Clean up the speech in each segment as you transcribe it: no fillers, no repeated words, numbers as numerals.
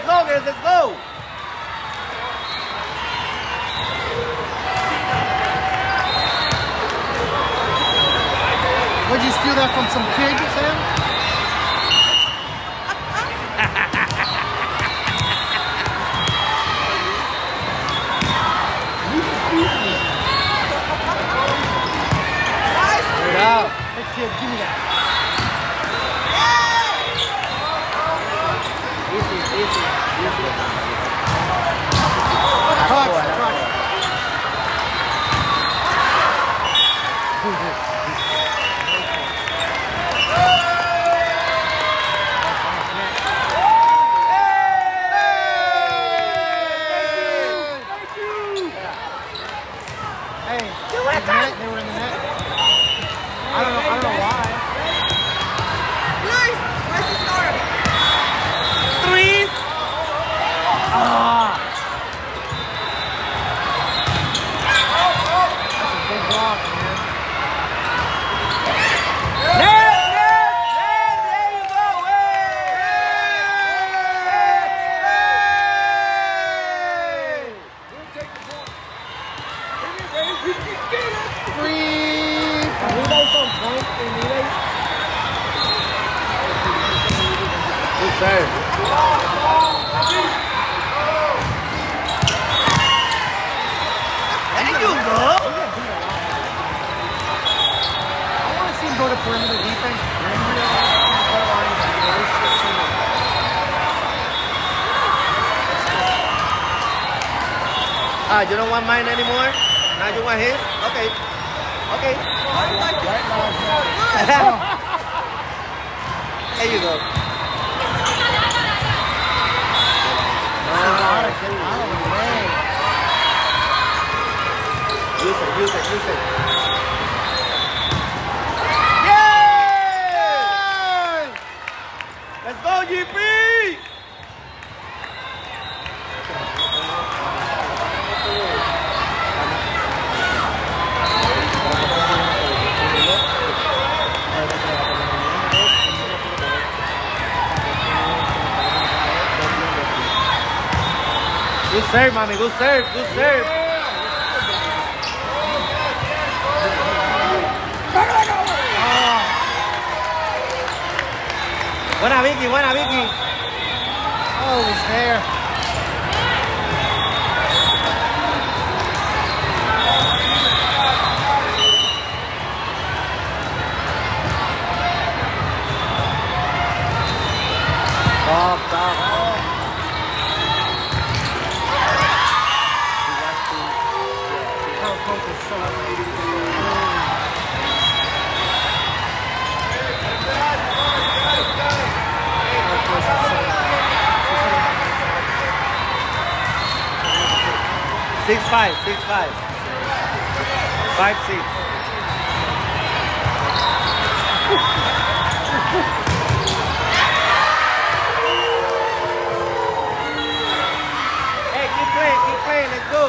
guys, let's go. Would you steal that from some kid, Sam? Good job. Hey kid, give me that. Easy. Touch. Hey, they were in the net. I don't know why. Nice! Where's the score? Threes. That's a big block, man. Net, there you go. Good serve. There you go. I want to see him go to perimeter defense. You don't want mine anymore? Now you want his? Okay. There you go. Use it. Yay! Let's go, GP! Good serve, mommy. Good serve. Buena, Vicky. Oh, he's there. Stop. Six five. 5-6. Hey, keep playing, let's go.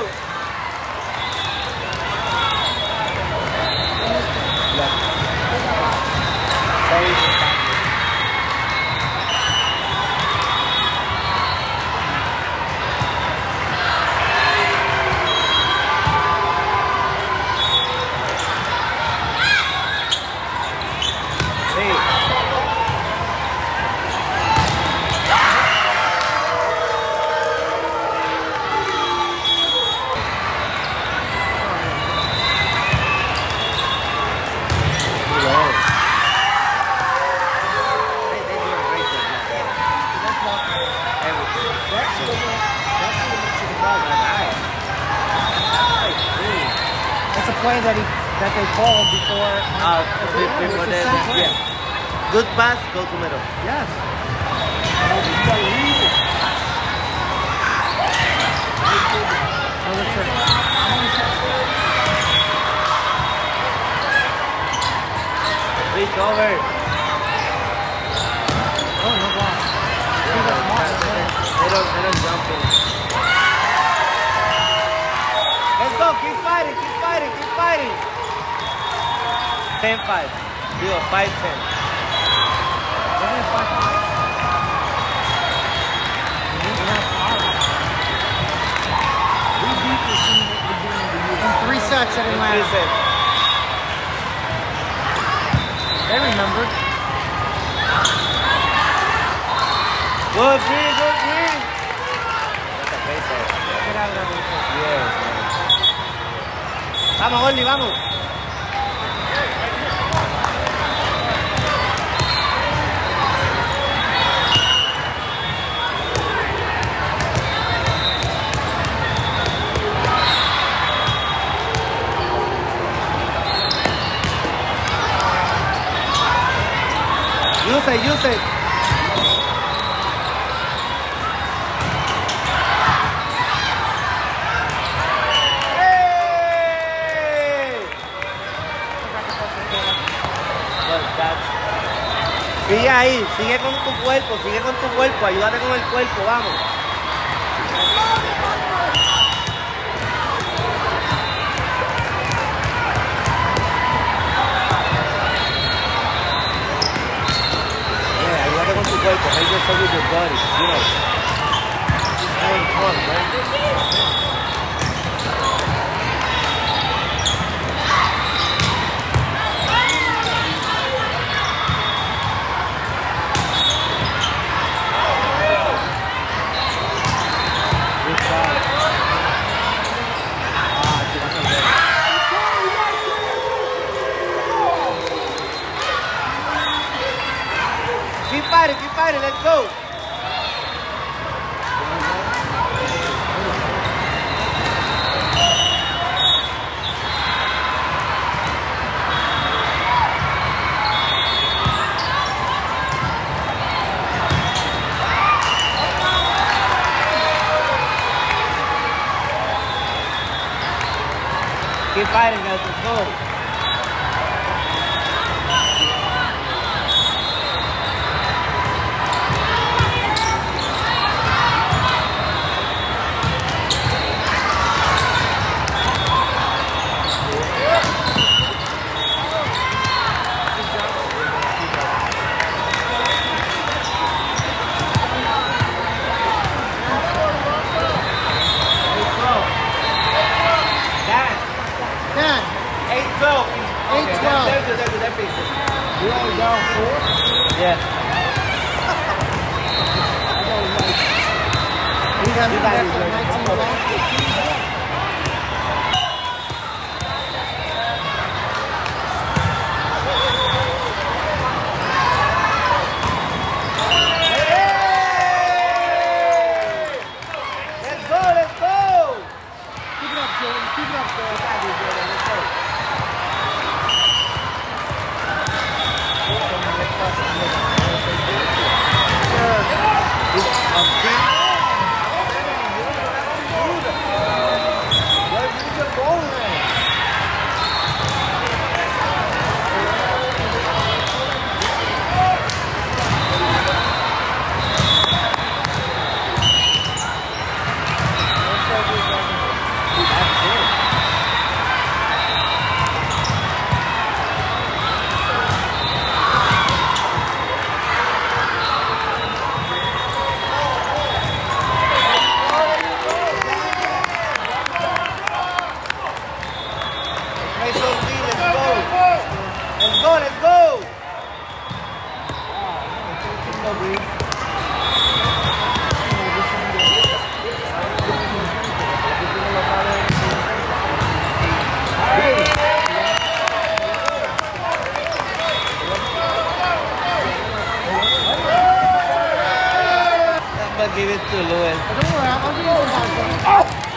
It's a play that they called before. Before yeah. Good pass, go to middle. Yes. Reach over. Oh, no block. See, that's smart. They don't jump in. Let's go, keep fighting. 10-5. Deal, 5-10. shots at Atlanta. They remembered. Good free, good free. Get out of there. Yes, man. Vamos, Gordy, vamos. Use it. Sigue ahí, sigue con tu cuerpo, ayúdate con el cuerpo, vamos. Ayúdate con tu cuerpo, ahí yo soy with your body, you know. Hey, come on, man. Keep fighting, let's go. Keep fighting, guys, let's go. You only down 4? Yeah. We have been back for 19 minutes. Give it to Lewis. Don't worry, I'll give you some hot dogs.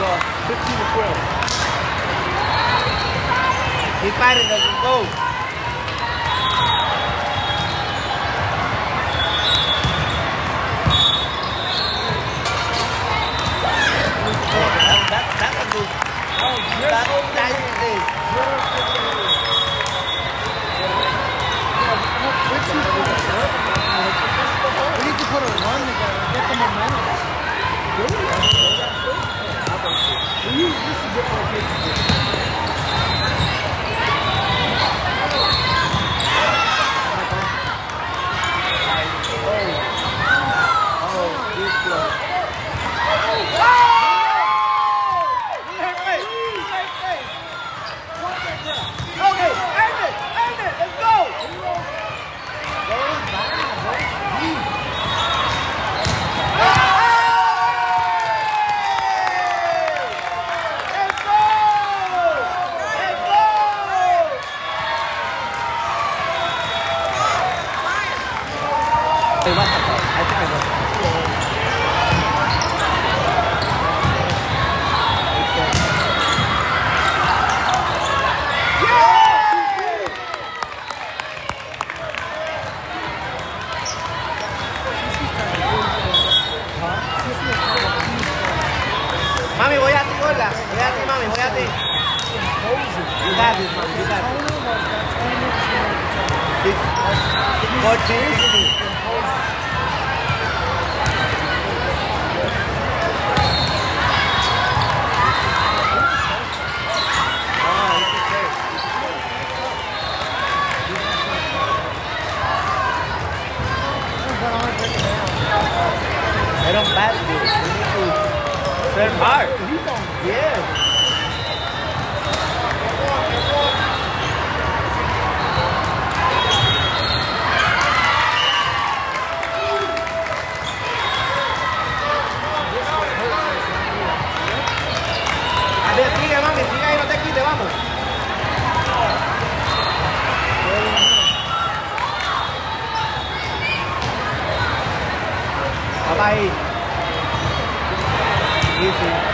15 to 12. Keep fighting, let's go. That's a good. We need to put a run together, get the momentum. Mami, voy a ti, gorda. Voy a ti, mami, voy a ti. You got this, mami. You got this. 14, 16. They don't pass you. You need to serve hard. Yeah. A ver, sigue, mami, sigue ahí, no te quites, vamos. Papá ahí. Easy.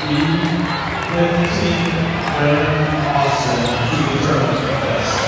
E15, Brandon Austin, to determine this.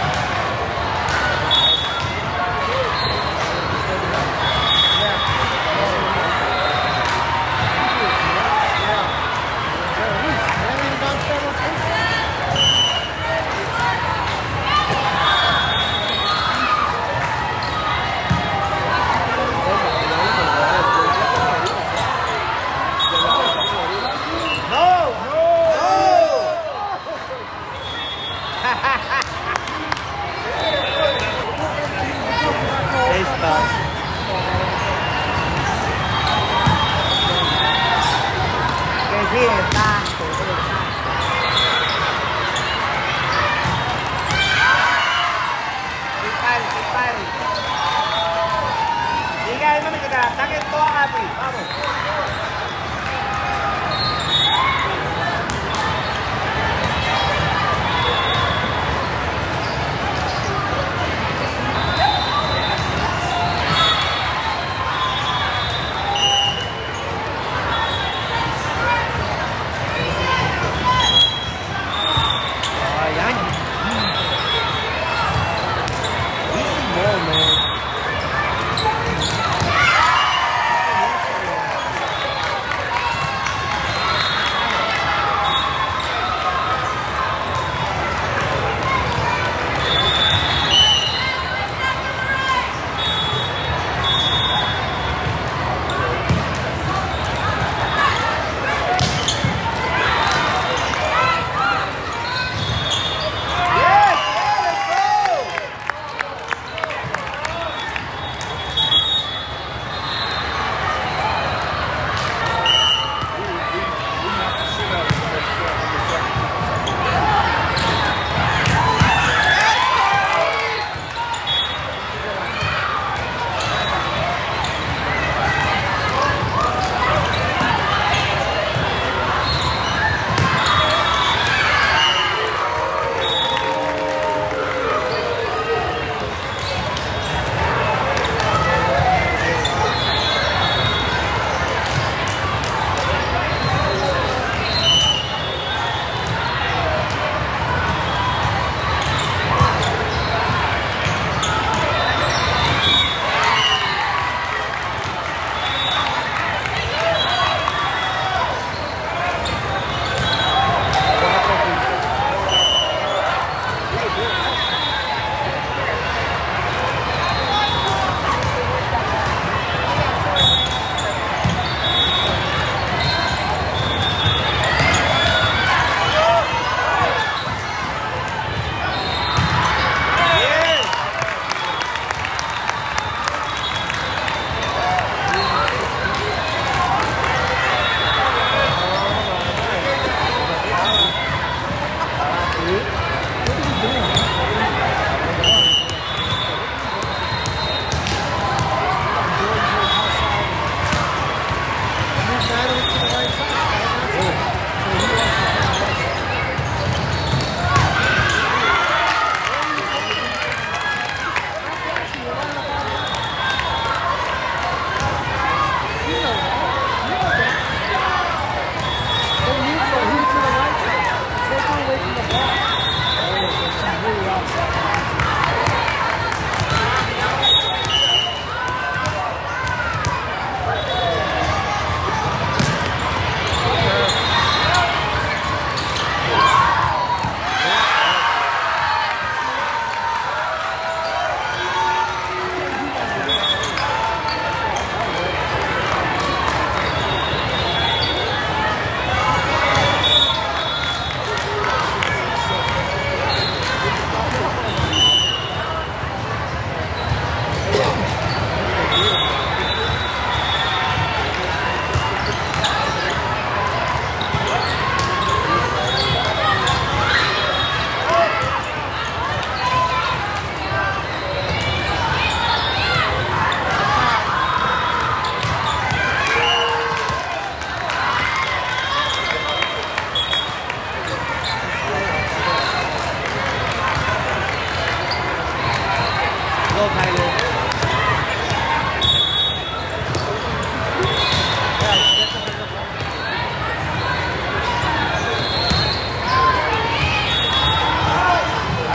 Sí, exacto, exacto. Diga ahí, mami, que te la saquen todas a ti. Vamos.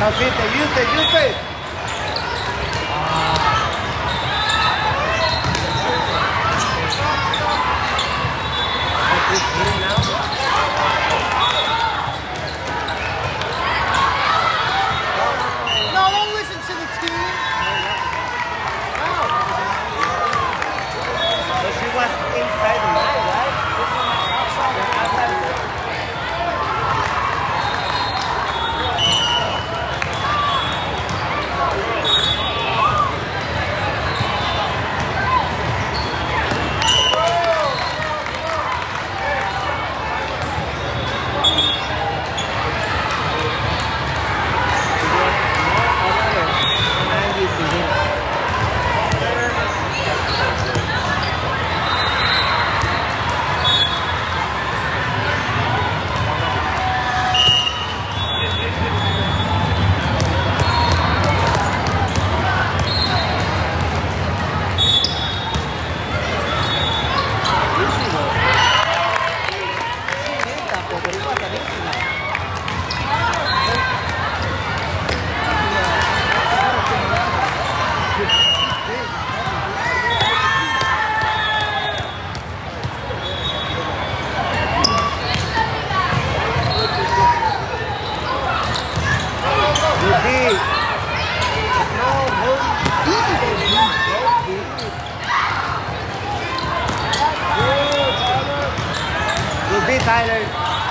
Rosita, use it, use it. He's hitting now. No, don't listen to the team. But she was inside the line, right? Outside. Tyler.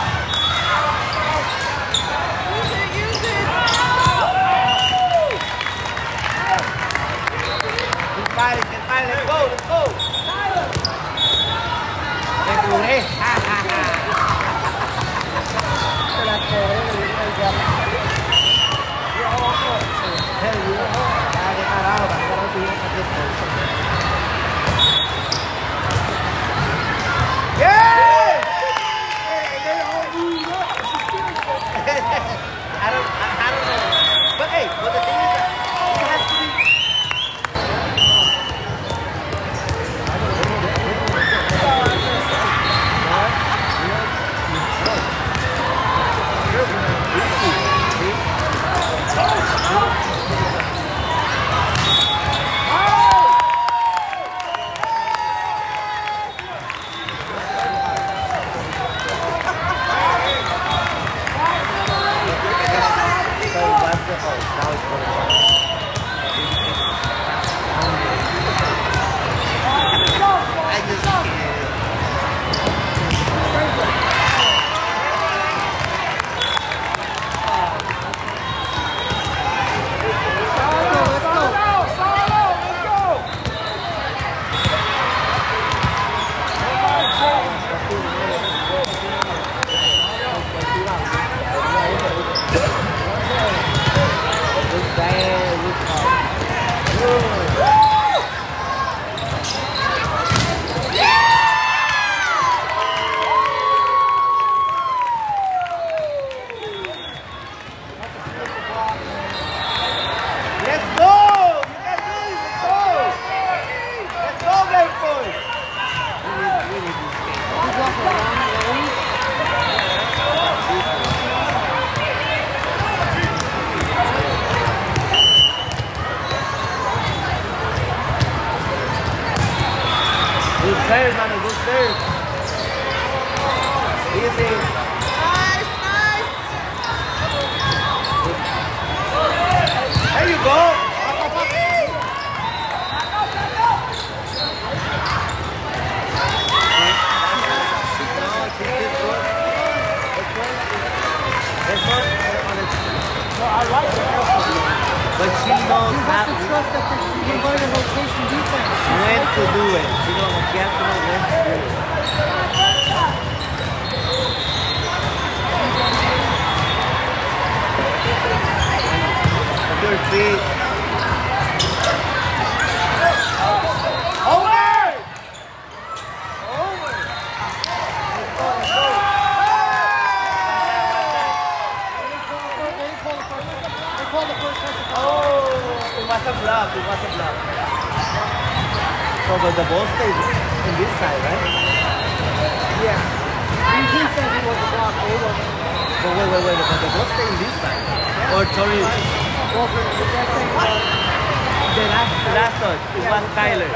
Let's go, let's go. Me curé. I don't know. But hey, but the thing is that it has to be. Good serve, man, good serve. Easy. Nice, nice. There you go. I like it. But she knows You have to trust that you're going to rotation defense. when to do it. She knows she has to know when to do it. Your feet. Over! Over. They call the first touch. Oh, it was a block. It was a block. So the ball stays in this side, right? Yeah. He says it was a block. It wasn't. But wait. But the ball stays in this side. Yeah. Or Tori. The last one, it was Tyler.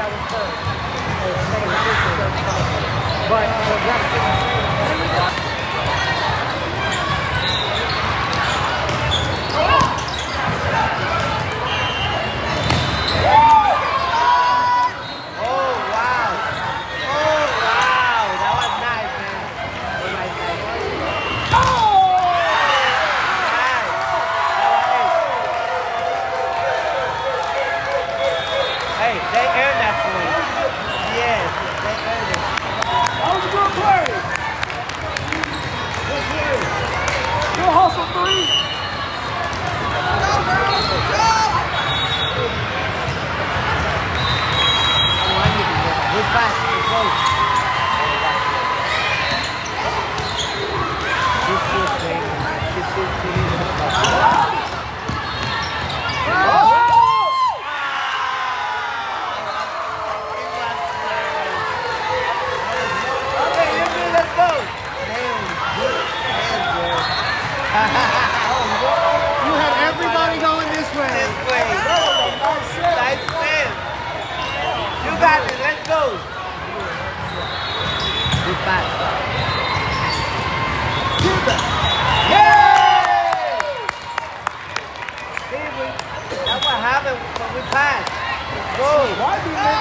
You had everybody going this way. This way. Nice save. You got it. Let's go. Good pass. Yay! See, that's what happened when we pass. Let's go. Why do you make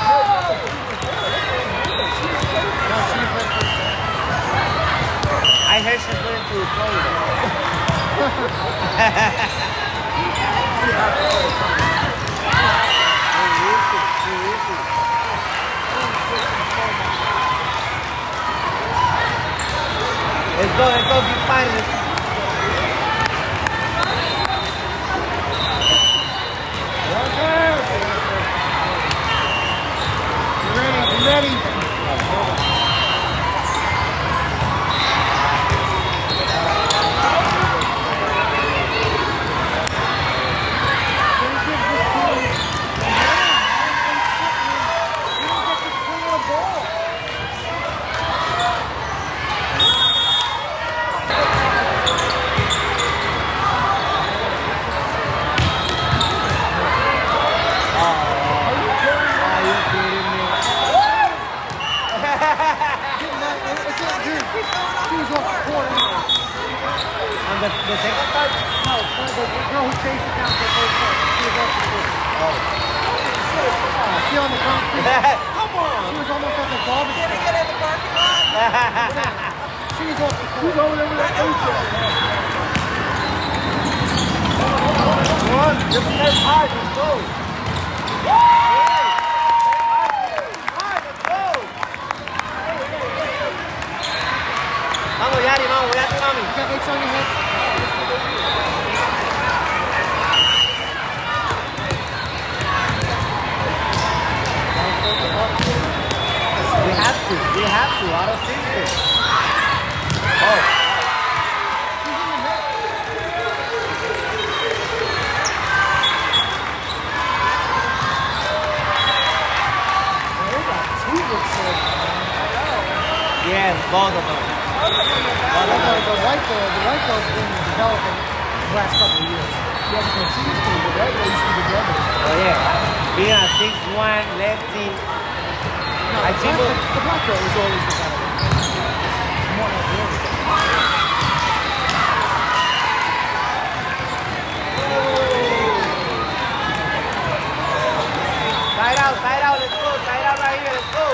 I heard she's going to Florida. Let's go, keep fighting. You ready? The second part? No, the girl who chased it down for the first part. She was off the court. Oh. She on the concrete. Come on. She was almost at the garbage can. Get in the parking lot. She was off the court. She's over there with that Come on, just play hard, let's go. Vamos, Yari, vamos, Yari, mami. You got H on your head? We have to, out of system. Oh. Yes, both of them. The white girl's been developing the last couple of years. Yeah, because she used to be the red, they used to be the red. Oh yeah, being a 6'1", lefty. No, the black girl was always the better one. More like the other. Side out, let's go. Side out right here, let's go.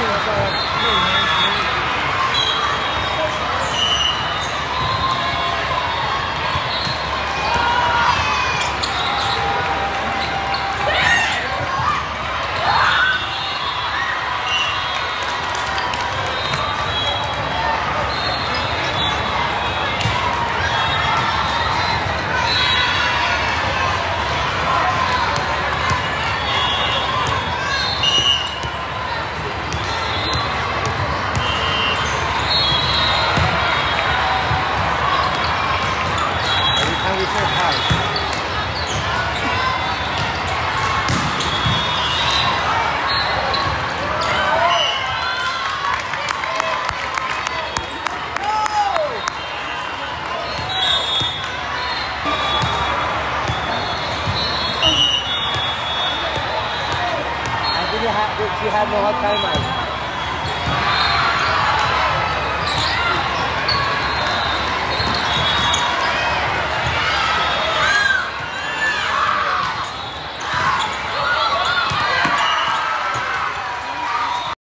She had no hot time, man.